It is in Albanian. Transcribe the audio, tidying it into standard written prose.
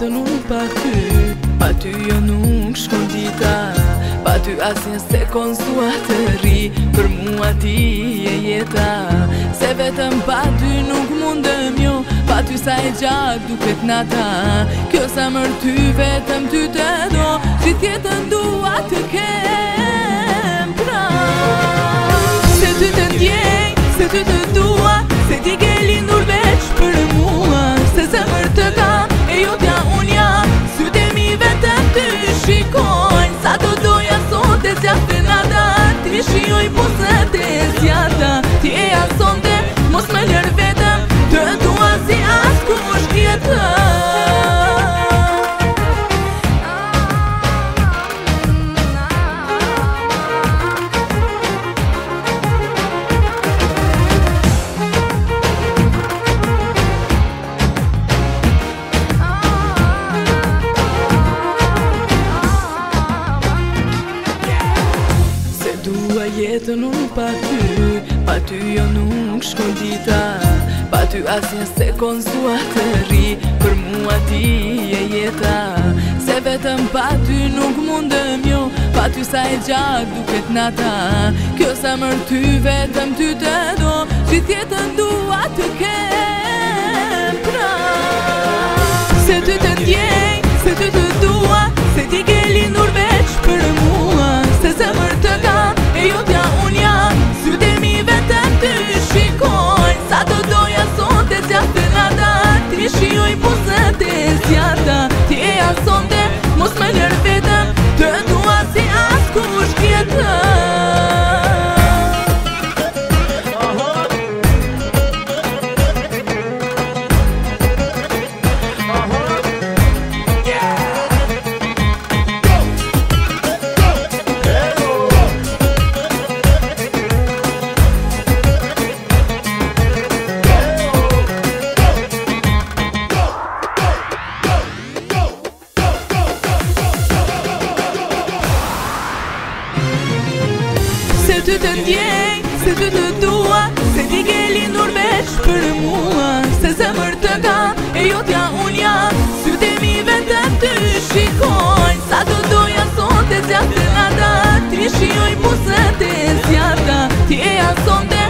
jetën unë pa ty, pa ty jo nuk shkon dita, pa ty asnjë sekond s'dua të ri, për mua ti je jeta, se vetëm pa ty nuk mundem jo, pa ty sa e gjatë duket nata, kjo zemër ty vetëm ty të do, gjithë jetën dua të kem pranë. Se ty të ndjej, se ty të dua, se ti ke lindur veç për mua, se zemër të kam e jotja unë jam, sytë e mi vetëm ty shikojnë, sa do doja sot e zjatë nata, ti shioj puset e zjata, ti e asonte, mos me lër vetëm, të dua si as kush tjetër. Dua jetën unë pa ty jo nuk shkon dita, pa ty asnjë sekond s'dua të ri, për mua ti je jeta, se vetëm pa ty nuk mundem jo, pa ty sa e gjatë duket nata, kjo zemër ty vetëm ty të do, gjithë jetën dua të kem pranë. Se ty të ndjej, se ty të dua, se ti ke lindur veç për mua, se zemër të kam e jotja unë jam, sytë e mi vetëm ty shikojnë, sa do doja sot e zjatë nata, ti shioj puset e zjata, ti e asonte, mos me lër vetëm, të dua si as kush tjetër. Se ty të ndjej, se ty të dua, se ti ke lindur veç për mua, se zemër të kam e jotja unë jam, sytë e mi vetëm ty shikojnë, sa do doja sot e zjatë nata, ti shioj puset e zjata, ti e asonte,